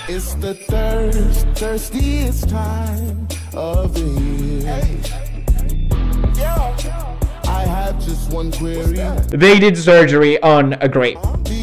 It's the thirstiest time of the year. I have just one query. They did surgery on a grape. The